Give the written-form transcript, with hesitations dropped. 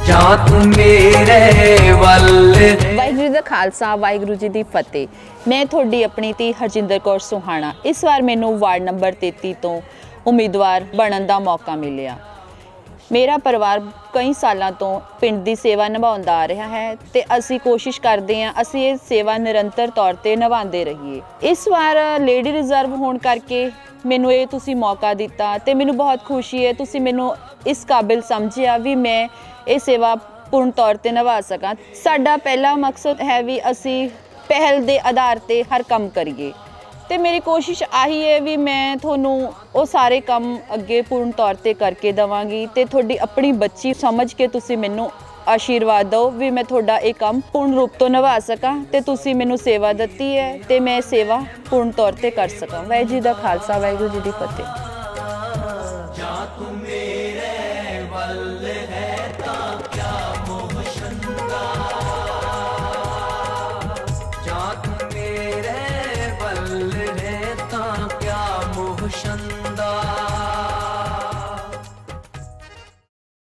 ਜਾਂ ਤੂੰ ਮੇਰੇ ਵੱਲ। ਵਾਹਿਗੁਰੂ ਜੀ ਦਾ ਖਾਲਸਾ, ਵਾਹਿਗੁਰੂ ਜੀ ਦੀ ਫਤਿਹ। ਮੈਂ ਤੁਹਾਡੀ ਆਪਣੀ ਧੀ ਹਰਜਿੰਦਰ ਕੌਰ ਸੁਹਾਣਾ। ਇਸ ਵਾਰ ਮੈਨੂੰ ਵਾਰਡ ਨੰਬਰ 33 ਤੋਂ ਉਮੀਦਵਾਰ ਬਣਨ ਦਾ ਮੌਕਾ ਮਿਲਿਆ। ਮੇਰਾ ਪਰਿਵਾਰ ਕਈ ਸਾਲਾਂ ਤੋਂ ਪਿੰਡ ਦੀ ਸੇਵਾ ਨਿਭਾਉਂਦਾ ਆ ਰਿਹਾ ਹੈ ਤੇ ਅਸੀਂ ਕੋਸ਼ਿਸ਼ ਕਰਦੇ ਹਾਂ ਅਸੀਂ ਇਹ ਸੇਵਾ ਨਿਰੰਤਰ ਤੌਰ ਤੇ ਨਿਭਾਉਂਦੇ ਰਹੀਏ। ਇਸ ਵਾਰ ਲੇਡੀ ਰਿਜ਼ਰਵ ਹੋਣ ਕਰਕੇ ਮੈਨੂੰ ਇਹ ਤੁਸੀਂ ਮੌਕਾ ਦਿੱਤਾ ਤੇ ਮੈਨੂੰ ਬਹੁਤ ਖੁਸ਼ੀ ਹੈ। ਤੁਸੀਂ ਮੈਨੂੰ ਇਸ ਕਾਬਿਲ ਸਮਝਿਆ ਵੀ ਮੈਂ ਇਹ ਸੇਵਾ ਪੂਰਨ ਤੌਰ ਤੇ ਨਿਭਾ ਸਕਾਂ। ਸਾਡਾ ਪਹਿਲਾ ਮਕਸਦ ਹੈ ਵੀ ਅਸੀਂ ਪਹਿਲ ਦੇ ਆਧਾਰ ਤੇ ਹਰ ਕੰਮ ਕਰੀਏ ਤੇ ਮੇਰੀ ਕੋਸ਼ਿਸ਼ ਆਹੀ ਹੈ ਵੀ ਮੈਂ ਤੁਹਾਨੂੰ ਉਹ ਸਾਰੇ ਕੰਮ ਅੱਗੇ ਪੂਰਨ ਤੌਰ ਤੇ ਕਰਕੇ ਦੇਵਾਂਗੀ ਤੇ ਤੁਹਾਡੀ ਆਪਣੀ ਬੱਚੀ ਸਮਝ ਕੇ ਤੁਸੀਂ ਮੈਨੂੰ ਆਸ਼ੀਰਵਾਦ ਦਿਓ ਵੀ ਮੈਂ ਤੁਹਾਡਾ ਇਹ ਕੰਮ ਪੂਰਨ ਰੂਪ ਤੋਂ ਨਿਭਾ ਸਕਾਂ ਤੇ ਤੁਸੀਂ ਮੈਨੂੰ ਸੇਵਾ ਦਿੱਤੀ ਹੈ ਤੇ ਮੈਂ ਸੇਵਾ ਪੂਰਨ ਤੌਰ ਤੇ ਕਰ ਸਕਾਂ। ਵਾਹਿਗੁਰੂ ਜੀ ਦਾ ਖਾਲਸਾ, ਵਾਹਿਗੁਰੂ ਜੀ ਦੀ ਫਤਿਹ। ਜਾਂ ਤੂੰ ਮੇਰੇ ਵੱਲ ਹੈ ਤਾਂ ਕਿਆ ਮੋਹ ਛੰਦਾ, ਜਾਂ ਤੂੰ ਮੇਰੇ ਵੱਲ ਹੈ ਤਾਂ ਕਿਆ ਮੋਹ ਛੰਦਾ।